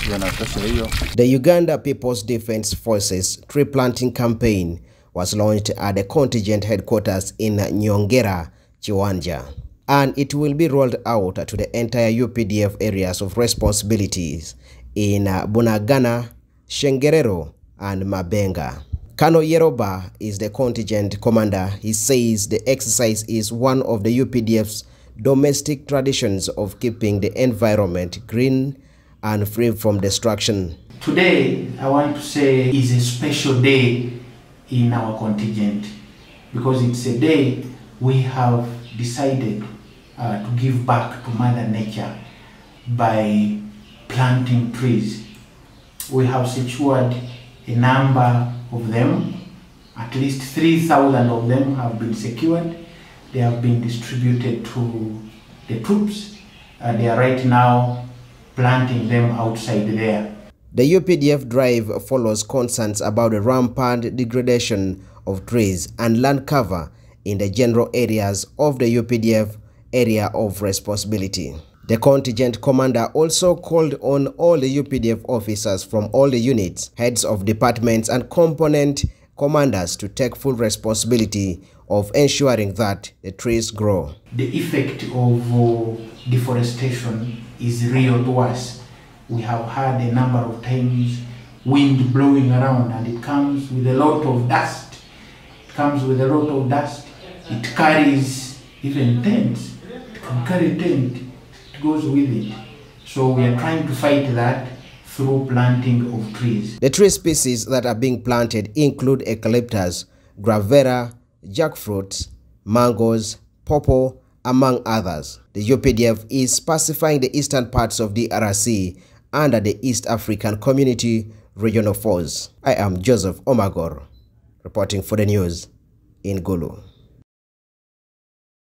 The Uganda People's Defense Forces tree planting campaign was launched at the contingent headquarters in Nyongera, Kiwanja, and it will be rolled out to the entire UPDF areas of responsibilities in Bunagana, Shengerero, and Mabenga. Kano Yeroba is the contingent commander. He says the exercise is one of the UPDF's domestic traditions of keeping the environment green and free from destruction. Today, I want to say is a special day in our contingent because it's a day we have decided to give back to Mother Nature by planting trees. We have secured a number of them, at least 3,000 of them have been secured. They have been distributed to the troops. They are right now planting them outside there. The UPDF drive follows concerns about the rampant degradation of trees and land cover in the general areas of the UPDF area of responsibility. The contingent commander also called on all the UPDF officers from all the units, heads of departments and component commanders to take full responsibility of ensuring that the trees grow. The effect of deforestation is real to us. We have had a number of times wind blowing around and it comes with a lot of dust. It carries even tents. It can carry tent. It goes with it. So we are trying to fight that through planting of trees. The tree species that are being planted include eucalyptus, gravera, jackfruits, mangoes, pawpaw, among others. The UPDF is pacifying the eastern parts of the DRC under the East African Community Regional Force. I am Joseph Omagor, reporting for the news in Gulu.